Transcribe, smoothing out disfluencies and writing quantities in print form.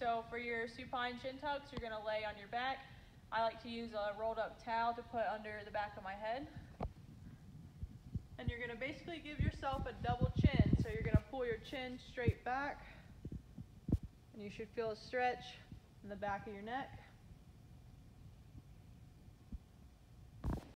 So for your supine chin tucks, you're gonna lay on your back. I like to use a rolled up towel to put under the back of my head. And you're gonna basically give yourself a double chin. So you're gonna pull your chin straight back, and you should feel a stretch in the back of your neck.